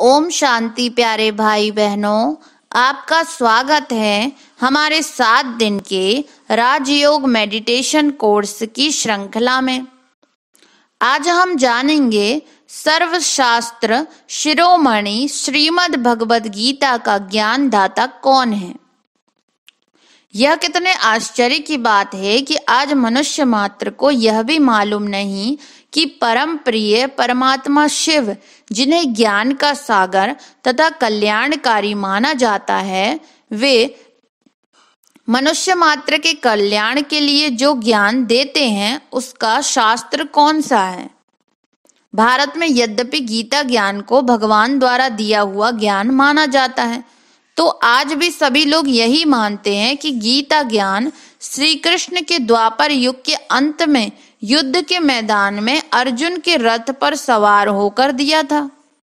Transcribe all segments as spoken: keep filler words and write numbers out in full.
ओम शांति प्यारे भाई बहनों, आपका स्वागत है हमारे सात दिन के राजयोग मेडिटेशन कोर्स की श्रृंखला में। आज हम जानेंगे सर्वशास्त्र शिरोमणि श्रीमद् भगवद गीता का ज्ञान दाता कौन है। यह कितने आश्चर्य की बात है कि आज मनुष्य मात्र को यह भी मालूम नहीं कि परम प्रिय परमात्मा शिव, जिन्हें ज्ञान का सागर तथा कल्याणकारी माना जाता है, वे मनुष्य मात्र के कल्याण के लिए जो ज्ञान देते हैं उसका शास्त्र कौन सा है। भारत में यद्यपि गीता ज्ञान को भगवान द्वारा दिया हुआ ज्ञान माना जाता है, तो आज भी सभी लोग यही मानते हैं कि गीता ज्ञान श्री कृष्ण के द्वापर युग के अंत में युद्ध के मैदान में अर्जुन के रथ पर सवार होकर दिया था।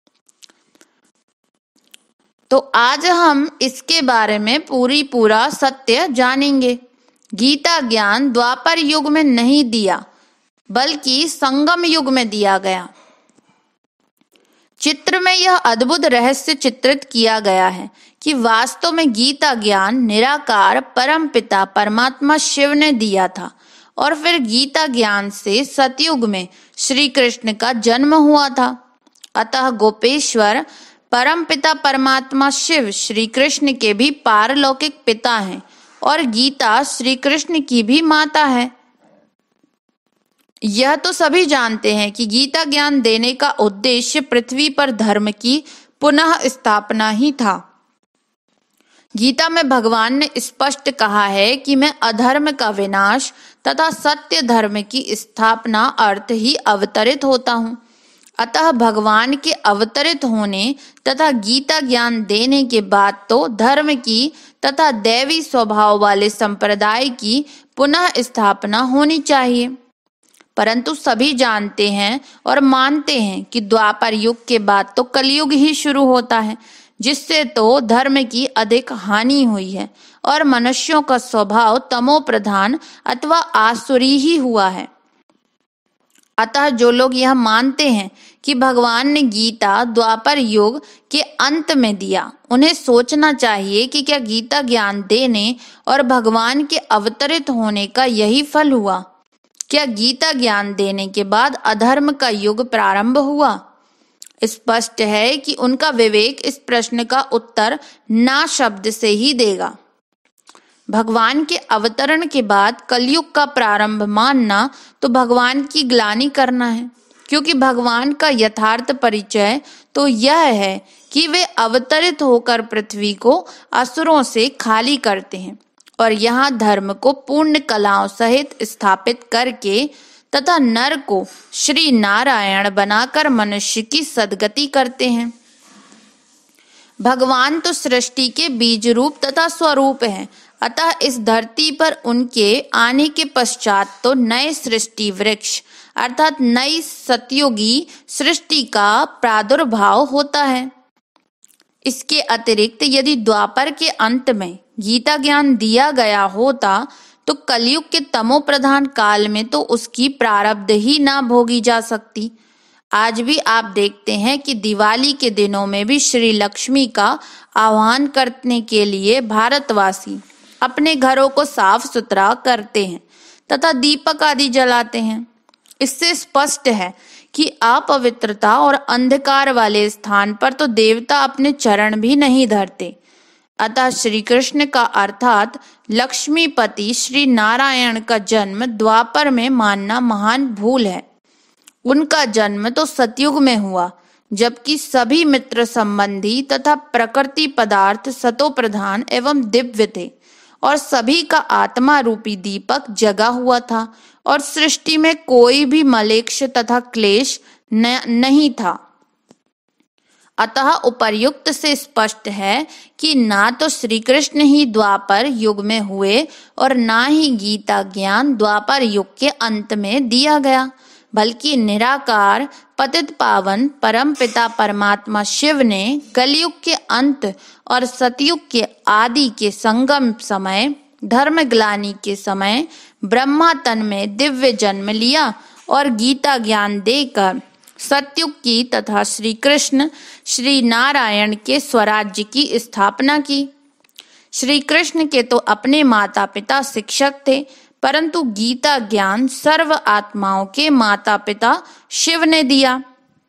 तो आज हम इसके बारे में पूरी पूरा सत्य जानेंगे। गीता ज्ञान द्वापर युग में नहीं दिया, बल्कि संगम युग में दिया गया। चित्र में यह अद्भुत रहस्य चित्रित किया गया है कि वास्तव में गीता ज्ञान निराकार परम पिता परमात्मा शिव ने दिया था, और फिर गीता ज्ञान से सतयुग में श्री कृष्ण का जन्म हुआ था। अतः गोपेश्वर परम पिता परमात्मा शिव श्री कृष्ण के भी पारलौकिक पिता हैं, और गीता श्री कृष्ण की भी माता है। यह तो सभी जानते हैं कि गीता ज्ञान देने का उद्देश्य पृथ्वी पर धर्म की पुनः स्थापना ही था। गीता में भगवान ने स्पष्ट कहा है कि मैं अधर्म का विनाश तथा सत्य धर्म की स्थापना अर्थ ही अवतरित होता हूँ। अतः भगवान के अवतरित होने तथा गीता ज्ञान देने के बाद तो धर्म की तथा दैवी स्वभाव वाले संप्रदाय की पुनः स्थापना होनी चाहिए। परंतु सभी जानते हैं और मानते हैं कि द्वापर युग के बाद तो कलयुग ही शुरू होता है, जिससे तो धर्म की अधिक हानि हुई है और मनुष्यों का स्वभाव तमो प्रधान अथवा आसुरी ही हुआ है। अतः जो लोग यह मानते हैं कि भगवान ने गीता द्वापर युग के अंत में दिया, उन्हें सोचना चाहिए कि क्या गीता ज्ञान देने और भगवान के अवतरित होने का यही फल हुआ। क्या गीता ज्ञान देने के बाद अधर्म का युग प्रारंभ हुआ? स्पष्ट है कि उनका विवेक इस प्रश्न का उत्तर ना शब्द से ही देगा। भगवान के अवतरण के बाद कलयुग का प्रारंभ मानना तो भगवान की ग्लानि करना है, क्योंकि भगवान का यथार्थ परिचय तो यह है कि वे अवतरित होकर पृथ्वी को असुरों से खाली करते हैं और यहाँ धर्म को पूर्ण कलाओं सहित स्थापित करके तथा नर को श्री नारायण बनाकर मनुष्य की सद्गति करते हैं। भगवान तो सृष्टि के बीज रूप तथा स्वरूप हैं, अतः इस धरती पर उनके आने के पश्चात तो नए सृष्टि वृक्ष अर्थात नई सतयुगी सृष्टि का प्रादुर्भाव होता है। इसके अतिरिक्त यदि द्वापर के अंत में गीता ज्ञान दिया गया होता तो कलयुग के तमो प्रधान काल में तो उसकी प्रारब्ध ही ना भोगी जा सकती। आज भी आप देखते हैं कि दिवाली के दिनों में भी श्री लक्ष्मी का आह्वान करने के लिए भारतवासी अपने घरों को साफ सुथरा करते हैं तथा दीपक आदि जलाते हैं। इससे स्पष्ट है कि अपवित्रता और अंधकार वाले स्थान पर तो देवता अपने चरण भी नहीं धरते। अतः श्री कृष्ण का अर्थात लक्ष्मीपति श्री नारायण का जन्म द्वापर में मानना महान भूल है। उनका जन्म तो सतयुग में हुआ, जबकि सभी मित्र संबंधी तथा प्रकृति पदार्थ सतो प्रधान एवं दिव्य थे और सभी का आत्मा रूपी दीपक जगा हुआ था और सृष्टि में कोई भी मलेच्छ तथा क्लेश न, नहीं था। अतः उपर्युक्त से स्पष्ट है कि ना तो श्री कृष्ण ही द्वापर युग में हुए और ना ही गीता ज्ञान द्वापर युग के अंत में दिया गया, बल्कि निराकार पतित पावन परम पिता परमात्मा शिव ने कलयुग के अंत और सतयुग के आदि के संगम समय धर्म ग्लानि के समय ब्रह्मा तन में दिव्य जन्म लिया और गीता ज्ञान देकर सतयुग की तथा श्री कृष्ण श्री नारायण के स्वराज्य की स्थापना की। श्री कृष्ण के तो अपने माता पिता शिक्षक थे, परंतु गीता ज्ञान सर्व आत्माओं के माता पिता शिव ने दिया।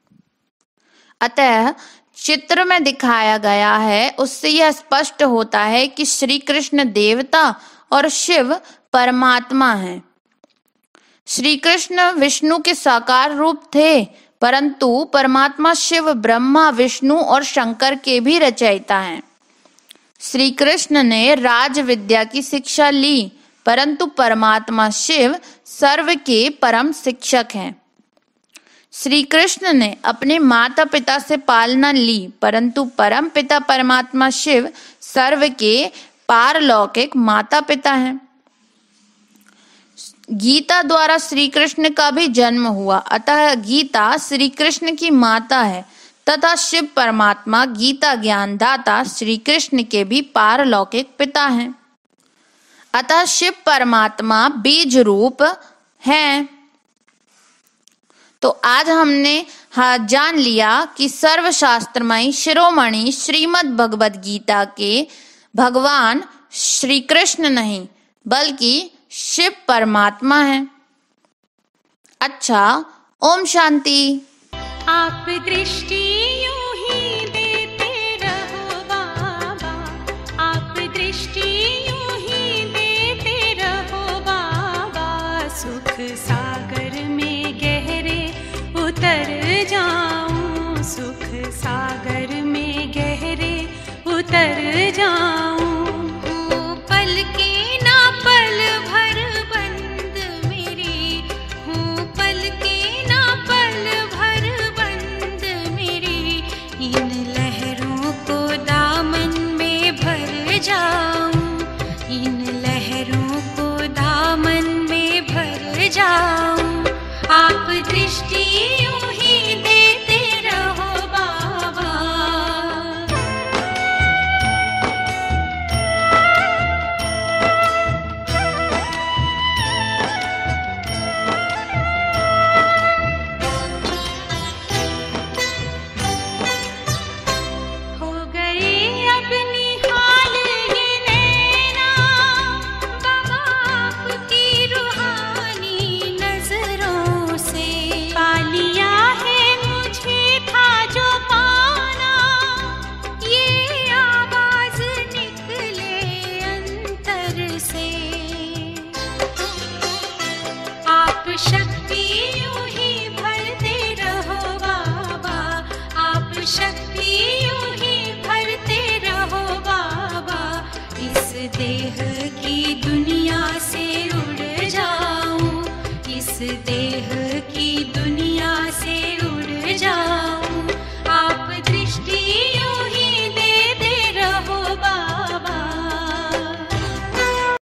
अतः चित्र में दिखाया गया है उससे यह स्पष्ट होता है कि श्री कृष्ण देवता और शिव परमात्मा हैं। श्री कृष्ण विष्णु के साकार रूप थे, परंतु परमात्मा शिव ब्रह्मा विष्णु और शंकर के भी रचयिता हैं। श्री कृष्ण ने राज विद्या की शिक्षा ली, परंतु परमात्मा शिव सर्व के परम शिक्षक हैं। श्री कृष्ण ने अपने माता पिता से पालना ली, परंतु परम पिता परमात्मा शिव सर्व के पारलौकिक माता पिता हैं। गीता द्वारा श्री कृष्ण का भी जन्म हुआ, अतः गीता श्री कृष्ण की माता है तथा शिव परमात्मा गीता ज्ञान दाता श्री कृष्ण के भी पारलौकिक पिता हैं। अतः शिव परमात्मा बीज रूप हैं। तो आज हमने हाँ जान लिया कि सर्वशास्त्रमयी शिरोमणि श्रीमद् भगवद गीता के भगवान श्री कृष्ण नहीं बल्कि शिव परमात्मा हैं। अच्छा, ओम शांति। आप दृष्टि यूं ही देते रहो बाबा, आप दृष्टि यूं ही देते रहो बाबा, सुख सागर में गहरे उतर जाऊं, सुख सागर में गहरे उतर जाऊं। हूँ पल के ना पल भर बंद मेरी, हूँ पल के ना पल भर बंद मेरी, इन लहरों को दामन में भर जाऊं, इन लहरों को दामन में भर जाऊं। आप दृष्टि यूं ही देते रहो बाबा। हो गए अब निहाल ये नैना बाबा आपकी रूहानी नजरों से, पा लिया है मुझे था जो पाना, ये आवाज निकले अंतर से। आप शक्ति यूं ही भरते रहो बाबा, आप शक्ति यूं ही भरते रहो बाबा, इस देह की दुनिया से उड़ जाऊं, इस देह की दुनिया